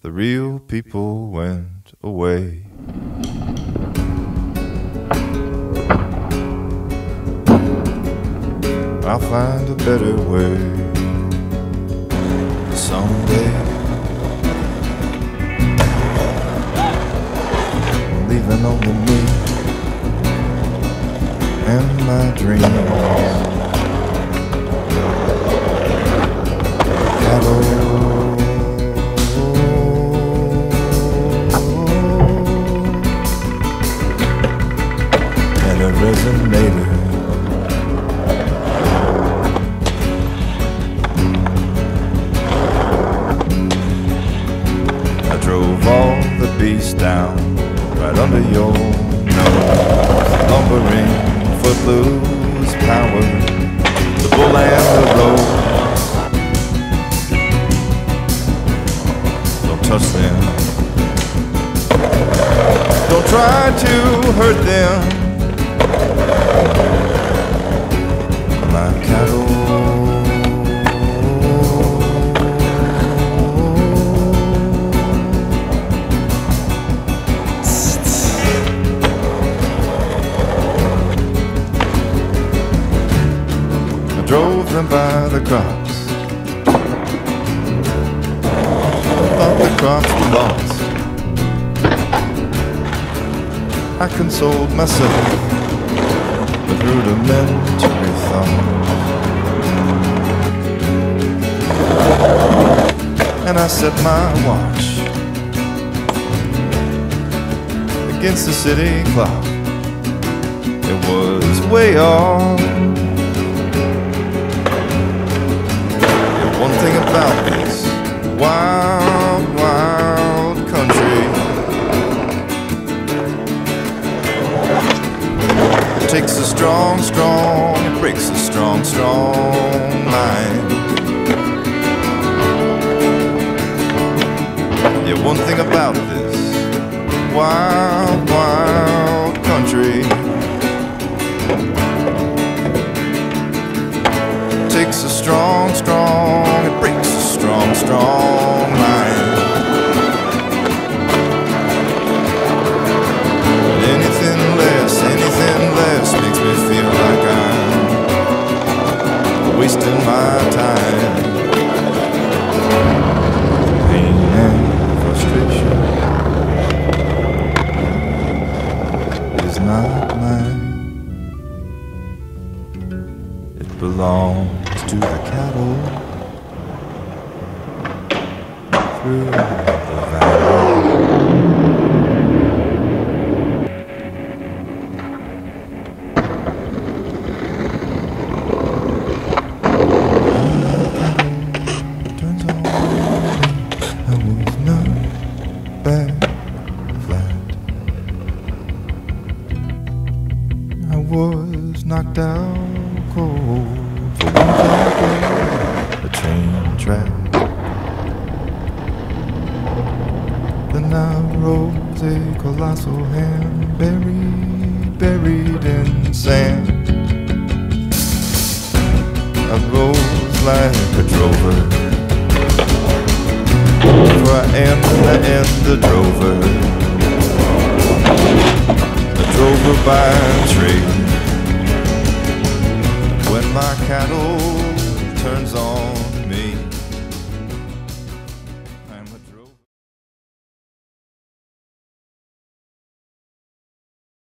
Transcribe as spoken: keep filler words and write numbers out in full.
the real people went away. I'll find a better way someday. Leaving only me and my dreams. Cattle. And a resonator. I drove all the beasts down right under your nose. Lumbering, footloose power, the bull and the rose. Don't touch them. Don't try to hurt them. My cattle. Drove them by the crops. Thought the crops were lost. I consoled myself with rudimentary thoughts. And I set my watch against the city clock. It was way off. One thing about this wild, wild country, it takes a strong, strong, it breaks a strong, strong mind. Yeah, one thing about this wild, wild country, it takes a strong, strong, it breaks a strong, strong mind. Anything less, anything less makes me feel like I'm wasting my time. Pain and frustration is not mine. It belongs to the cattle through the valley. Turns on, I was not back flat. I was knocked out cold. A train track. Then I rose a colossal hand, buried, buried in sand. I rose like a drover, for I am, I am the drover, the drover by trade. When my cattle